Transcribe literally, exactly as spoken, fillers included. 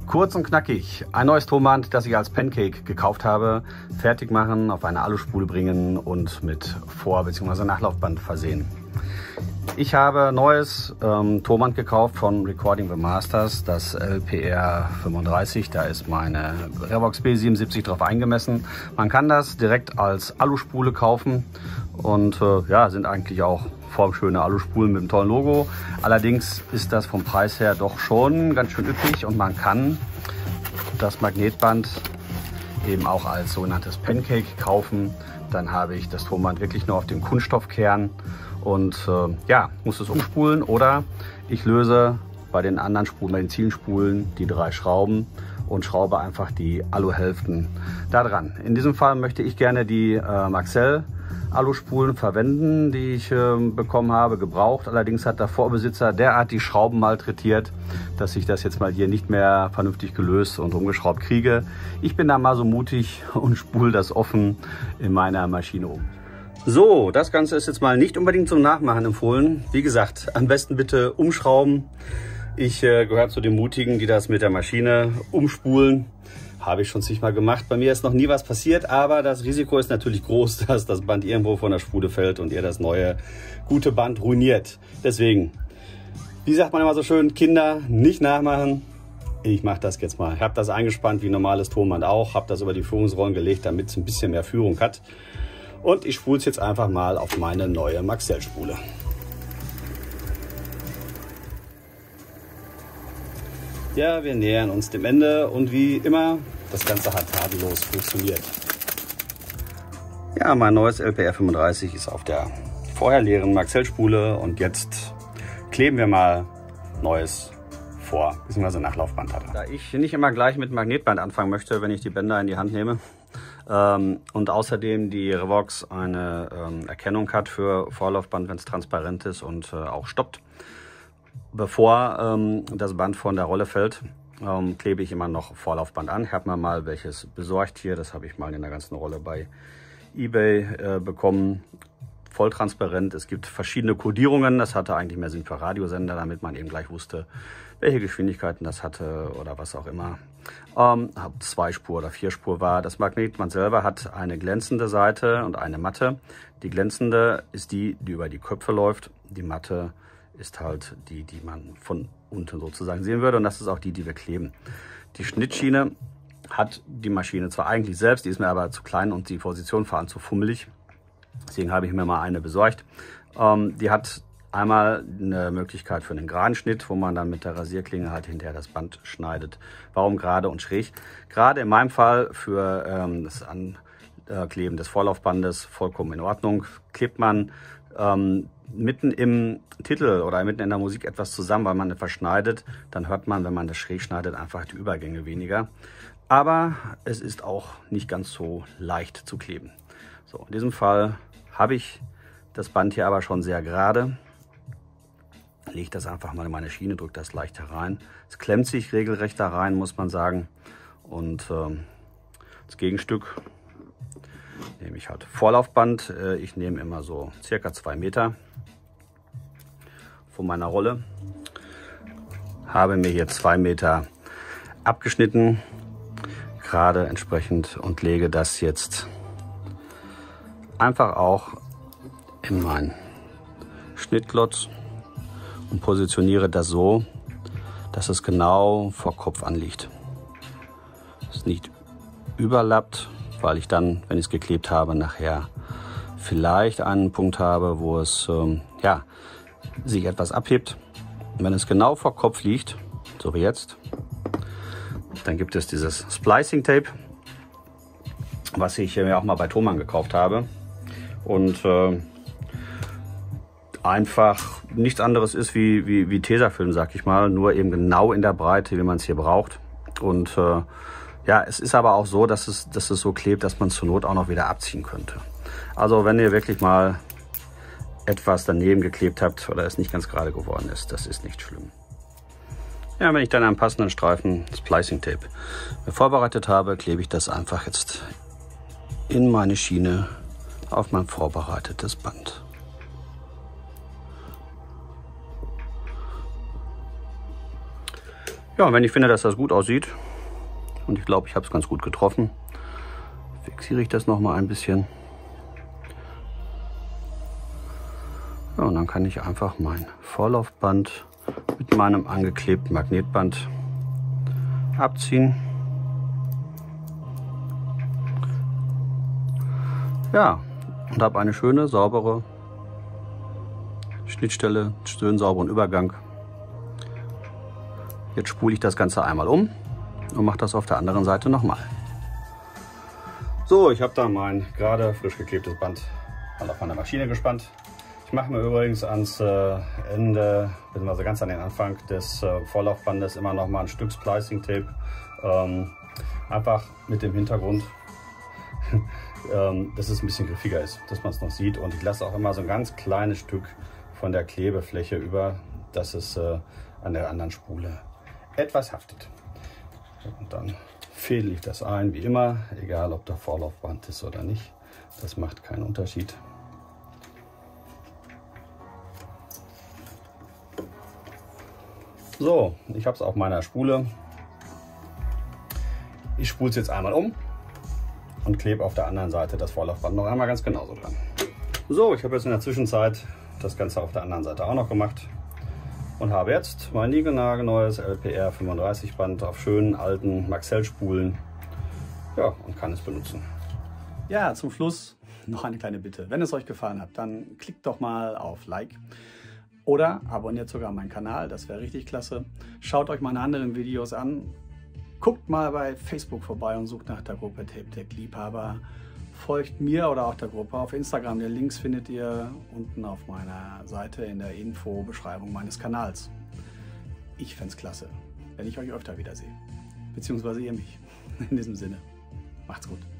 Kurz und knackig, ein neues Tonband, das ich als Pancake gekauft habe, fertig machen, auf eine Aluspule bringen und mit Vor- bzw. Nachlaufband versehen. Ich habe neues ähm, Tonband gekauft von Recording the Masters, das L P R fünfunddreißig. Da ist meine Revox B siebenundsiebzig drauf eingemessen. Man kann das direkt als Aluspule kaufen und äh, ja, sind eigentlich auch formschöne Aluspulen mit einem tollen Logo. Allerdings ist das vom Preis her doch schon ganz schön üppig und man kann das Magnetband eben auch als sogenanntes Pancake kaufen. Dann habe ich das Tonband wirklich nur auf dem Kunststoffkern und äh, ja, muss es umspulen oder ich löse bei den anderen Spulen, bei den Zielspulen die drei Schrauben und schraube einfach die Aluhälften da dran. In diesem Fall möchte ich gerne die äh, Maxell Aluspulen verwenden, die ich äh, bekommen habe, gebraucht. Allerdings hat der Vorbesitzer derart die Schrauben malträtiert, dass ich das jetzt mal hier nicht mehr vernünftig gelöst und umgeschraubt kriege. Ich bin da mal so mutig und spule das offen in meiner Maschine um. So, das Ganze ist jetzt mal nicht unbedingt zum Nachmachen empfohlen. Wie gesagt, am besten bitte umschrauben. Ich äh, gehöre zu den Mutigen, die das mit der Maschine umspulen. Habe ich schon zigmal gemacht. Bei mir ist noch nie was passiert, aber das Risiko ist natürlich groß, dass das Band irgendwo von der Spule fällt und ihr das neue gute Band ruiniert. Deswegen, wie sagt man immer so schön, Kinder nicht nachmachen. Ich mache das jetzt mal. Ich habe das eingespannt wie normales Tonband auch, habe das über die Führungsrollen gelegt, damit es ein bisschen mehr Führung hat. Und ich spule es jetzt einfach mal auf meine neue Maxell-Spule. Ja, wir nähern uns dem Ende und wie immer, das Ganze hat tadellos funktioniert. Ja, mein neues L P R fünfunddreißig ist auf der vorher leeren Maxell-Spule und jetzt kleben wir mal neues Vor- bzw. Nachlaufband dran. Da ich nicht immer gleich mit Magnetband anfangen möchte, wenn ich die Bänder in die Hand nehme ähm, und außerdem die Revox eine ähm, Erkennung hat für Vorlaufband, wenn es transparent ist und äh, auch stoppt, bevor ähm, das Band von der Rolle fällt, ähm, klebe ich immer noch Vorlaufband an. Ich habe mir mal welches besorgt hier. Das habe ich mal in der ganzen Rolle bei eBay äh, bekommen. Voll transparent. Es gibt verschiedene Kodierungen. Das hatte eigentlich mehr Sinn für Radiosender, damit man eben gleich wusste, welche Geschwindigkeiten das hatte oder was auch immer. Ähm, ob zwei Spur oder vier Spur war. Das Magnetband selber hat eine glänzende Seite und eine matte. Die glänzende ist die, die über die Köpfe läuft. Die matte ist halt die, die man von unten sozusagen sehen würde und das ist auch die, die wir kleben. Die Schnittschiene hat die Maschine zwar eigentlich selbst, die ist mir aber zu klein und die Position vor allem zu fummelig. Deswegen habe ich mir mal eine besorgt. Ähm, die hat einmal eine Möglichkeit für einen geraden Schnitt, wo man dann mit der Rasierklinge halt hinterher das Band schneidet. Warum gerade und schräg? Gerade in meinem Fall für ähm, das Ankleben des Vorlaufbandes vollkommen in Ordnung. Klebt man ähm, mitten im Titel oder mitten in der Musik etwas zusammen, weil man etwas schneidet, dann hört man, wenn man das schräg schneidet, einfach die Übergänge weniger. Aber es ist auch nicht ganz so leicht zu kleben. So, in diesem Fall habe ich das Band hier aber schon sehr gerade. Lege das einfach mal in meine Schiene, drücke das leicht herein. Es klemmt sich regelrecht da rein, muss man sagen. Und ähm, das Gegenstück nehme ich halt Vorlaufband. Ich nehme immer so circa zwei Meter von meiner Rolle. Habe mir hier zwei Meter abgeschnitten, gerade entsprechend, und lege das jetzt einfach auch in meinen Schnittklotz und positioniere das so, dass es genau vor Kopf anliegt. Es nicht überlappt, weil ich dann, wenn ich es geklebt habe, nachher vielleicht einen Punkt habe, wo es ähm, ja, sich etwas abhebt. Und wenn es genau vor Kopf liegt, so wie jetzt, dann gibt es dieses Splicing Tape, was ich mir auch mal bei Thomann gekauft habe. Und äh, einfach nichts anderes ist wie, wie, wie Tesafilm, sag ich mal, nur eben genau in der Breite, wie man es hier braucht. Und äh, ja, es ist aber auch so, dass es, dass es so klebt, dass man es zur Not auch noch wieder abziehen könnte. Also wenn ihr wirklich mal etwas daneben geklebt habt oder es nicht ganz gerade geworden ist, das ist nicht schlimm. Ja, wenn ich dann einen passenden Streifen Splicing Tape mir vorbereitet habe, klebe ich das einfach jetzt in meine Schiene auf mein vorbereitetes Band. Ja, und wenn ich finde, dass das gut aussieht, und ich glaube, ich habe es ganz gut getroffen, fixiere ich das noch mal ein bisschen. Ja, und dann kann ich einfach mein Vorlaufband mit meinem angeklebten Magnetband abziehen. Ja, und habe eine schöne, saubere Schnittstelle, schön sauberen Übergang. Jetzt spule ich das Ganze einmal um und mache das auf der anderen Seite nochmal. So, ich habe da mein gerade frisch geklebtes Band mal auf meiner Maschine gespannt. Ich mache mir übrigens ans Ende, beziehungsweise ganz an den Anfang des Vorlaufbandes immer noch mal ein Stück Splicing Tape. Ähm, einfach mit dem Hintergrund, ähm, dass es ein bisschen griffiger ist, dass man es noch sieht. Und ich lasse auch immer so ein ganz kleines Stück von der Klebefläche über, dass es äh, an der anderen Spule etwas haftet. Und dann fädel ich das ein, wie immer, egal ob da Vorlaufband ist oder nicht. Das macht keinen Unterschied. So, ich habe es auf meiner Spule. Ich spule es jetzt einmal um und klebe auf der anderen Seite das Vorlaufband noch einmal ganz genauso dran. So, ich habe jetzt in der Zwischenzeit das Ganze auf der anderen Seite auch noch gemacht und habe jetzt mein niegelnagelneues L P R fünfunddreißig Band auf schönen alten Maxell-Spulen, ja, und kann es benutzen. Ja, zum Schluss noch eine kleine Bitte. Wenn es euch gefallen hat, dann klickt doch mal auf Like oder abonniert sogar meinen Kanal, das wäre richtig klasse. Schaut euch meine anderen Videos an. Guckt mal bei Facebook vorbei und sucht nach der Gruppe Tape Tech Liebhaber. Folgt mir oder auch der Gruppe auf Instagram. Die Links findet ihr unten auf meiner Seite in der Info-Beschreibung meines Kanals. Ich fände es klasse, wenn ich euch öfter wiedersehe. Beziehungsweise ihr mich. In diesem Sinne, macht's gut.